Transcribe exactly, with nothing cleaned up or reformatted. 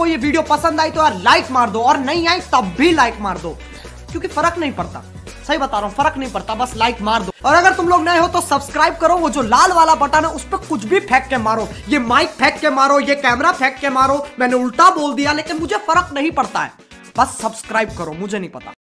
तुमको ये वीडियो पसंद आई तो यार लाइक मार दो, और नहीं आई तब भी लाइक मार दो, क्योंकि फर्क नहीं पड़ता। सही बता रहा हूँ, फर्क नहीं पड़ता, बस लाइक मार दो। और अगर तुम लोग नए हो तो सब्सक्राइब करो, वो जो लाल वाला बटन है उस पर कुछ भी फेंक के मारो, ये माइक फेंक के मारो, ये कैमरा फेंक के मारो, मैंने उल्टा बोल दिया लेकिन मुझे फर्क नहीं पड़ता है, बस सब्सक्राइब करो, मुझे नहीं पता।